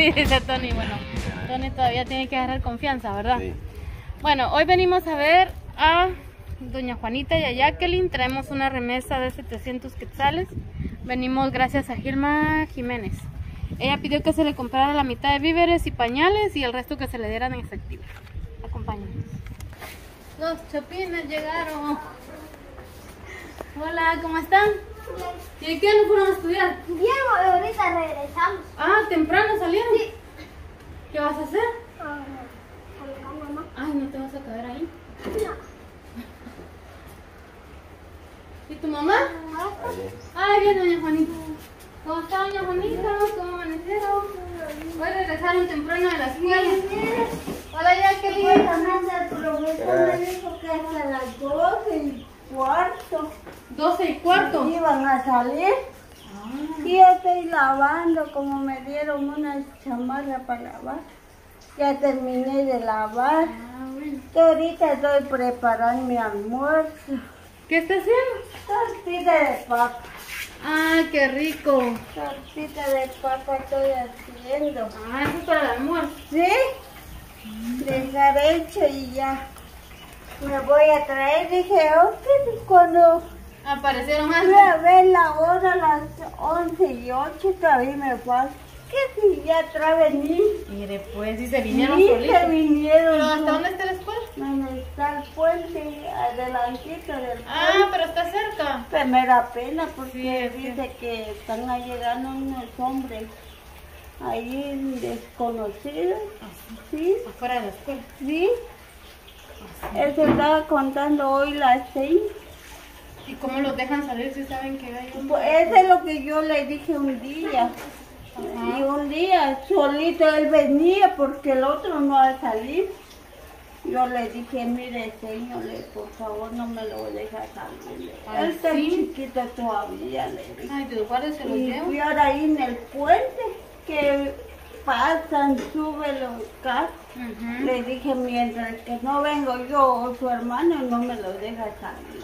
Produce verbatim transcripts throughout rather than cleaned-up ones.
Sí, dice Tony. Bueno, Tony todavía tiene que agarrar confianza, ¿verdad? Sí. Bueno, hoy venimos a ver a doña Juanita y a Jacqueline. Traemos una remesa de setecientos quetzales. Venimos gracias a Gilma Jiménez. Ella pidió que se le comprara la mitad de víveres y pañales y el resto que se le dieran en efectivo. Acompáñanos. Los chapines llegaron. Hola, ¿cómo están? Bien. ¿Y qué no fueron a estudiar? Bien, ahorita regresamos. Ah, temprano salieron. Sí. ¿Qué vas a hacer? Ah, colocar mamá. Ay, ¿no te vas a quedar ahí? No. ¿Y tu mamá? Ay, bien, doña Juanita. ¿Cómo está, doña Juanita? ¿Cómo amanecieron? Hoy regresaron temprano de la escuela. Hola, Jacqueline. Supuestamente el profesor me dijo que hasta las doce y cuarto. ¿doce y cuarto? Iban a salir. Ah. Y yo estoy lavando, como me dieron una chamarra para lavar. Ya terminé de lavar. Ah, bueno. Y ahorita estoy preparando mi almuerzo. ¿Qué está haciendo? Tortita de papa. ¡Ah, qué rico! Tortita de papa estoy haciendo. Ah, eso es para el almuerzo. ¿Sí? Mm. Dejar hecho y ya. Me voy a traer. Dije, ok, cuando aparecieron más. Voy a ver la hora, las once y ocho, todavía me falta. ¿Qué si ya trae ni? Mire, pues, si se vinieron sí, solitos. se vinieron. ¿Pero hasta dónde está la escuela? Donde está el puente, adelantito del puente. Ah, pero está cerca. Pues me da pena porque sí, dice que... que están llegando unos hombres ahí desconocidos. ¿Sí? Afuera de la escuela. Sí. ¿Así? Él se estaba contando hoy las seis. ¿Y cómo los dejan salir si saben que hay un... Pues eso es lo que yo le dije un día. Ajá. Y un día solito él venía porque el otro no va a salir. Yo le dije, mire señor, por favor no me lo deja salir. Ay, él está ¿sí? chiquito todavía, le dije. Ay, Dios guarde, se lo llevo. Y ahora ahí en el puente que pasan, suben los carros. Uh-huh. Le dije, mientras que no vengo yo o su hermano, no me lo deja salir.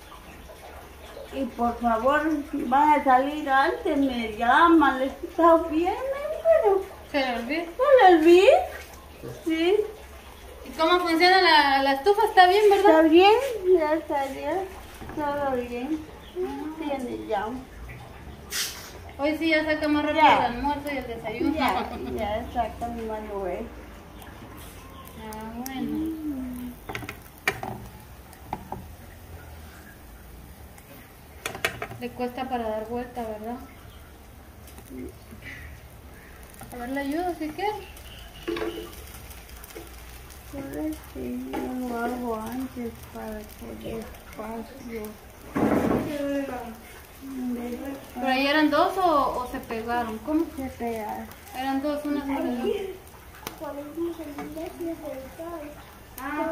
Y por favor, van a salir antes, me llaman, les está bien, pero... ¿Se le olvidó? ¿Se le olvidó? Sí. ¿Y cómo funciona la, la estufa? ¿Está bien, verdad? Está bien, ya está bien, todo bien. Uh-huh. Tiene ya. Hoy sí ya saca más rápido ya. El almuerzo y el desayuno. Ya, ya saca mi manuel. Ah, bueno. Le cuesta para dar vuelta, ¿verdad? A ver, le ayudo si quiere. Pues sí, yo lo hago antes para poder espacio. ¿Pero ahí eran dos o, o se pegaron? ¿Cómo? Se pegaron. Eran dos, una sobre la otra. Ah.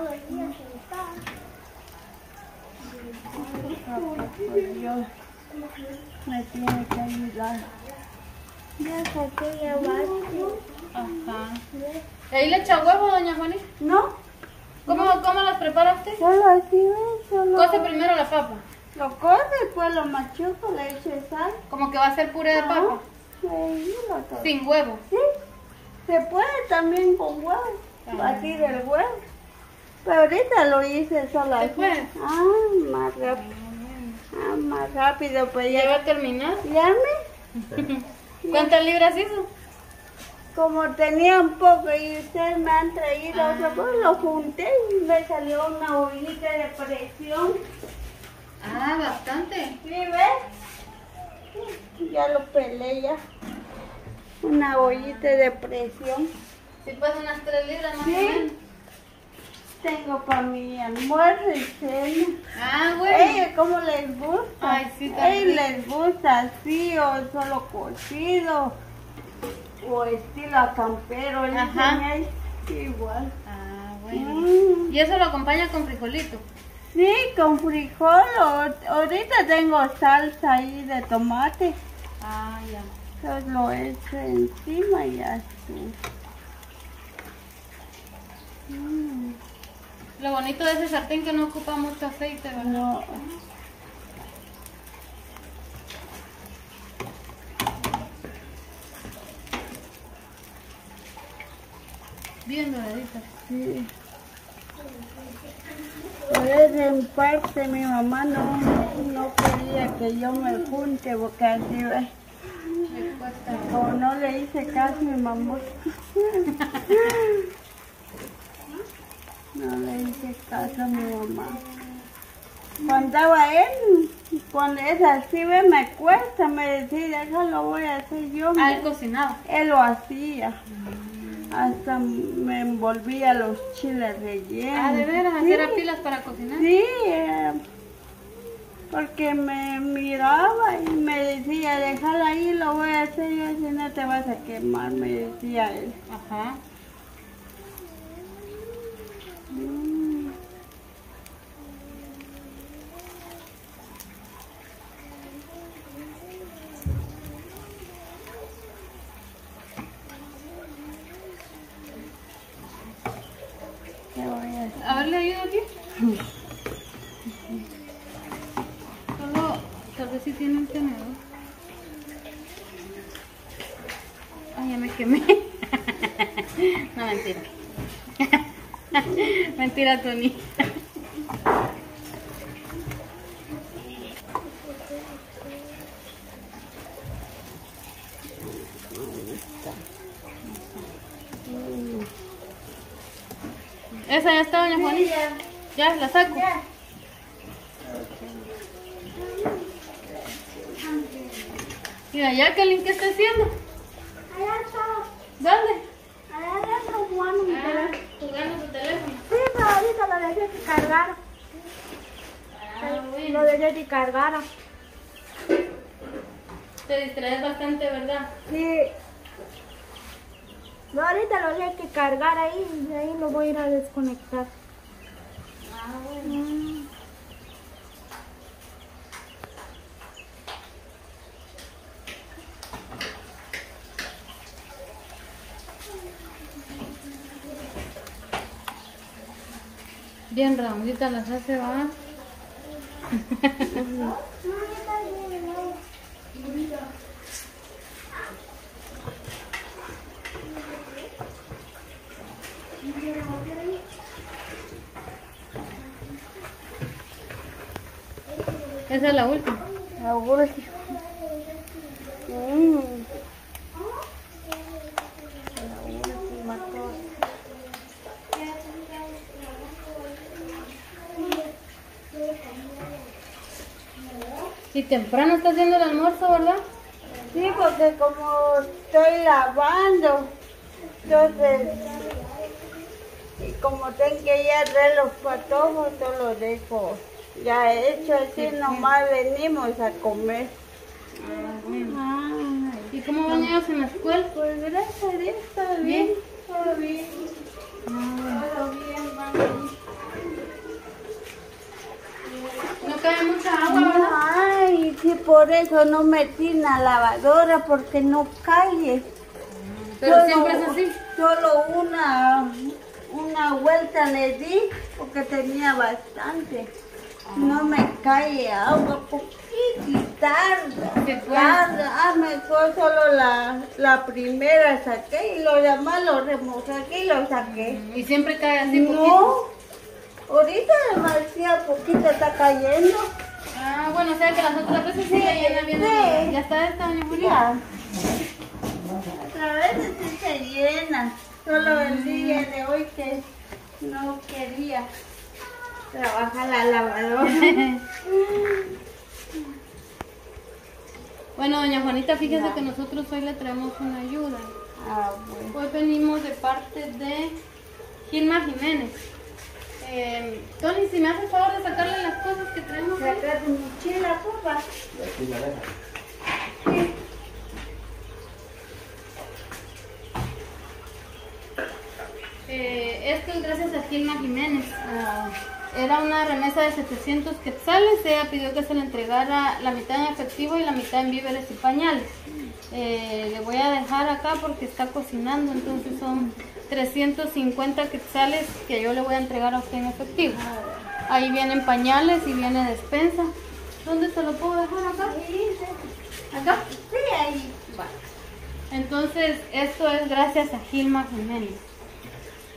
Pues yo me tiene que ayudar. Ya saqué ya varios. Ajá. ¿Y ahí le echa huevo, doña Juanita? No. ¿Cómo, no. ¿Cómo las prepara usted? Solo así, solo. Cose primero la papa. Lo cose, después lo machuco, le echo sal. ¿Como que va a ser puré de papa? Sí, lo todo. ¿Sin huevo? Sí. Se puede también con huevo. Ah. Batir el huevo. Pero ahorita lo hice solo así. Puede? Ah, más rápido. Ah, más rápido, pues ya. ¿Ya va a terminar? ¿Llame? ¿Cuántas libras hizo? Como tenía un poco y ustedes me han traído ah. otro poco, lo junté y me salió una ollita de presión. Ah, bastante. ¿Sí ves? Ya lo pelé ya. Una ollita de presión. Sí, pues unas tres libras más o ¿sí? menos. Tengo para mi almuerzo y cena. Ah, bueno. Ey, ¿cómo les gusta? Ay, sí, Ey, les gusta así o solo cocido o estilo acampero. Ajá. Igual. Ah, bueno. Mm. ¿Y eso lo acompaña con frijolito? Sí, con frijol. Ahorita tengo salsa ahí de tomate. Ah, ya. Entonces lo echo encima y ya estuvo. Mm. Lo bonito de ese sartén que no ocupa mucho aceite, ¿verdad? No. Bien doraditas. Sí. Por eso en parte mi mamá no, no quería que yo me junte porque así ve. Como no le hice caso a mi mamá. No le hice caso a mi mamá. Cuando estaba él, cuando es así, ve, me cuesta, me decía, déjalo, voy a hacer yo. Ah, él cocinaba. Él lo hacía. Hasta me envolvía los chiles rellenos. Ah, ¿de veras? Sí. ¿Hacer pilas para cocinar? Sí, eh, porque me miraba y me decía, déjala ahí, lo voy a hacer yo, si no te vas a quemar, me decía él. Ajá. Mm. ¿Qué voy a hacer? A ver, ¿le ayudo aquí? Solo, tal vez si tiene un tenedor. Ay, ya me quemé. No, mentira. Mentira, Tony. Esa ya está, doña Juanita. Ya, la saco. Mira, Jacqueline, ¿qué está haciendo? Allá está. ¿Dónde? Allá adentro jugando mi teléfono. Jugando su teléfono. Sí, pero ahorita lo dejé que cargara. Ah, bueno. Lo dejé que cargara. Te distraes bastante, ¿verdad? Sí. No, ahorita lo dejé que cargar ahí y de ahí lo voy a ir a desconectar. Ah, bueno. Mm. Bien redonditas las hace, ¿va? Esa es la última. La última. Mm. La última cosa. Y temprano está haciendo el almuerzo, ¿verdad? Sí, porque como estoy lavando, entonces, y como tengo que ir a traer los patojos, todo lo dejo ya hecho, así nomás venimos a comer. Ah, bueno. Ah, ¿Y cómo van ellos en la escuela? pues gracias a Dios, todo bien, todo bien, todo bien, mami. No cae mucha agua, ¿verdad? Ay, sí, por eso no metí en la lavadora, porque no cae. Pero Solo- siempre es así. Solo una, una vuelta le di, porque tenía bastante. No me cae agua, poquito, tarda, ¿Qué fue? tarda. Ah, me fue solo la, la primera saqué y lo demás lo remojé aquí y lo saqué. Y siempre cae así No, poquito. ahorita demasiado poquito está cayendo. Ah, bueno, o sea que las otras veces sí Sí, la llena bien. sí. Ya está esta, doña Julia. Ya. Otra vez sí se llena. Solo el día de hoy que no quería trabajar la lavadora. Bueno, doña Juanita, fíjese que nosotros hoy le traemos una ayuda. Ah, bueno. Hoy venimos de parte de Gilma Jiménez. Eh, Tony, si me hace el favor de sacarle las cosas que traemos. hoy. Saca tu mochila, papá. Eh, esto es gracias a Gilma Jiménez. Ah, era una remesa de setecientos quetzales. Ella pidió que se le entregara la mitad en efectivo y la mitad en víveres y pañales. Eh, le voy a dejar acá porque está cocinando, entonces son trescientos cincuenta quetzales que yo le voy a entregar a usted en efectivo. Ahí vienen pañales y viene despensa. ¿Dónde se lo puedo dejar? ¿Acá? ¿Acá? Sí, ahí. Va. Entonces, esto es gracias a Gilma Jiménez.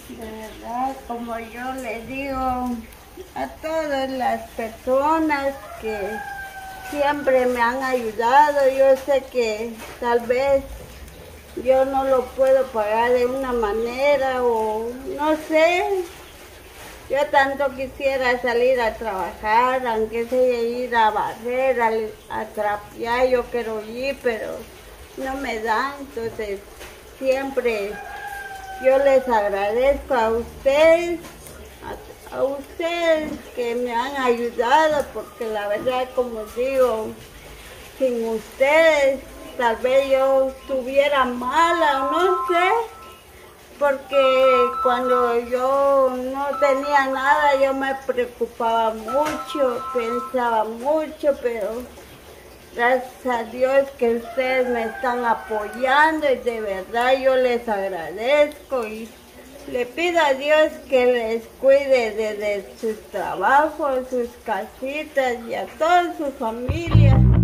De verdad, como yo le digo a todas las personas que siempre me han ayudado, yo sé que tal vez yo no lo puedo pagar de una manera o no sé. Yo tanto quisiera salir a trabajar, aunque sea ir a barrer, a, a trapear, yo quiero ir, pero no me dan. Entonces siempre yo les agradezco a ustedes, a, a ustedes que me han ayudado, porque la verdad, como digo, sin ustedes tal vez yo estuviera mala, no sé, porque cuando yo no tenía nada yo me preocupaba mucho, pensaba mucho, pero gracias a Dios que ustedes me están apoyando y de verdad yo les agradezco y le pido a Dios que les cuide desde sus trabajos, sus casitas y a toda su familia.